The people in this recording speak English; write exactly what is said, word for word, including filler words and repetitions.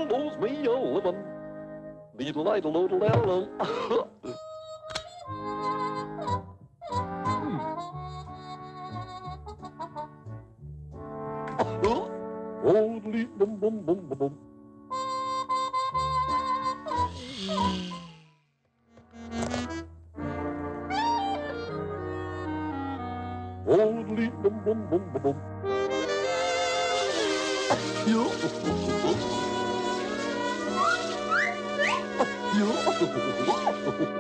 owes me a living. Beetle idle odle ellen. Odely bum bum bum bum bum. Odely bum bum bum bum bum. Yo. Yo.